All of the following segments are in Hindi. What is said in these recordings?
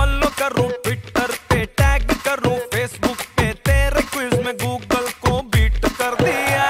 फॉलो करूं ट्विटर पे, टैग करूं फेसबुक पे, तेरे क्विज में गूगल को बीट कर दिया।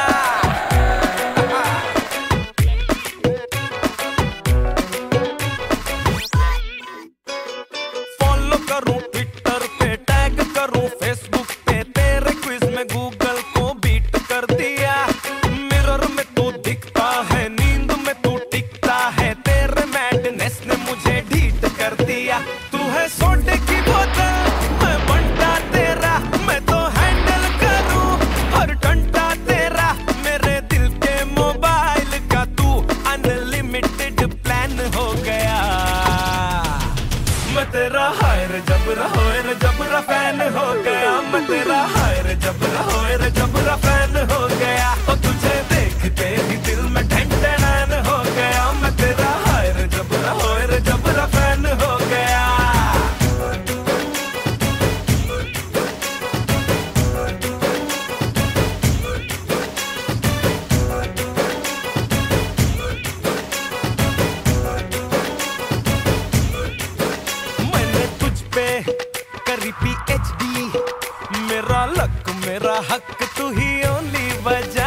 फॉलो करूं ट्विटर पे, टैग करूं फेसबुक पे, तेरे क्विज में गूगल को बीट कर दिया। मिरर में तू दिखता है, नींद में तू टिकता है, तेरे मैडनेस ने मुझे ढीठ कर दिया। तू है सोडे की बोतल, मैं बंटा तेरा, मैं तो हैंडल करूं हर घंटा तेरा। मेरे दिल के मोबाइल का तू अनलिमिटेड प्लान हो गया। मैं तेरा हायर जबरा फैन हो गया। मैं तेरा हायर जबरा फैन हो गया। और तुझे देखते ही दिल में ढंढन हो गया। मैं तेरा हायर जबरा फैन हो गया। मैंने तुझ पे करी PhD, मेरा लक मेरा हक तू ही ओनली वजह।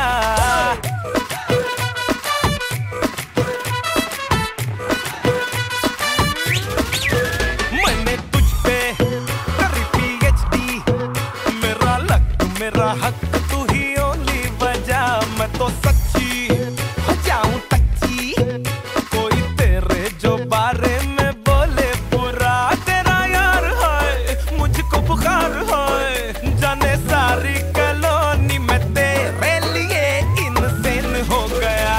मैंने तुझ पे करी PhD, मेरा लक मेरा हक तू ही ओनली वजह। मैं तो सच्ची हो जाऊं टच्ची, कोई तेरे जो बारे में बोले बुरा। तेरा यार है मुझको बुखार है, जाने सारी कॉलोनी में तेरे लिए इनसेन हो गया।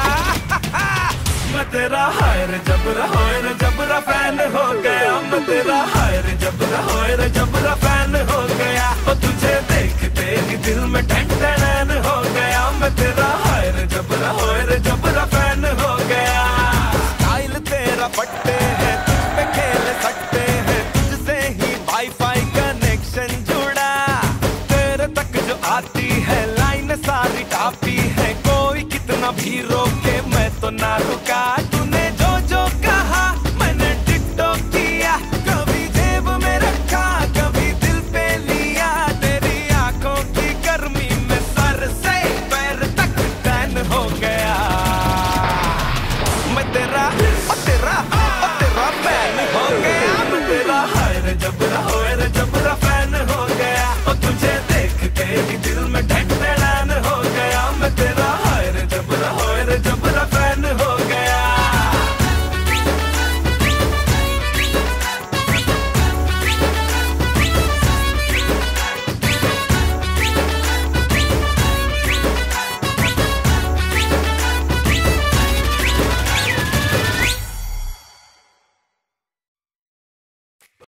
मैं तेरा हायर जबरा फैन हो गया। मैं तेरा हायर जबरा फैन हो गया। और तुझे देखते ही दिल में ढंढन हो गया। मैं तेरा हायर जबरा फैन हो गया। स्टाइल तेरा फटते है, तुझ पे खेल सकते हैं, तुझसे ही वाईफाई कनेक्शन जुड़ा। तेरे तक जो आती है लाइन सारी टापी है, कोई कितना भी रोके मैं तो ना रुका। तूने जो जो कहा मैंने डिट्टो किया, कभी जेब में रखा कभी दिल पे लिया। तेरी आंखों की गर्मी में सर से पैर तक टैन हो गया। मैं तेरा